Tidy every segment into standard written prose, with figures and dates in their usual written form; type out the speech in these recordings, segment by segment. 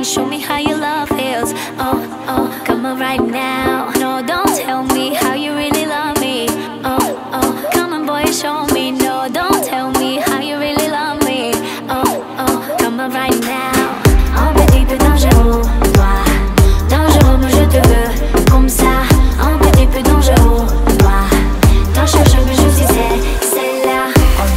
show me how your love feels. Oh, oh, come on right now. No, don't tell me how you really love me. Oh, oh, come on boy, show me. No, don't tell me how you really love me. Oh, oh, come on right now. Un petit peu dangereux, toi. Dangereux, mais je te veux comme ça. Un petit peu dangereux, toi. Dans chaque jeu, je suis celle-là.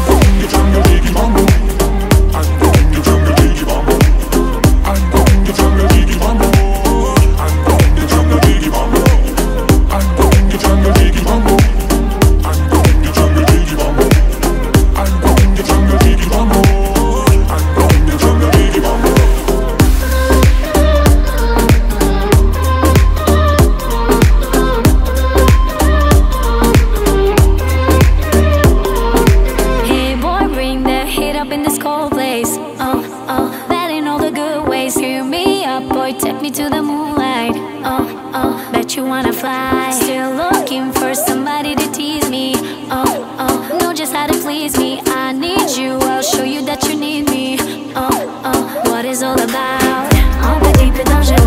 Up in this cold place, oh, oh, that ain't all the good ways. Hear me up, boy, take me to the moonlight. Oh, oh, bet you wanna fly. Still looking for somebody to tease me. Oh, oh, know just how to please me. I need you, I'll show you that you need me. Oh, oh, what is all about? Un petit peu dangereux.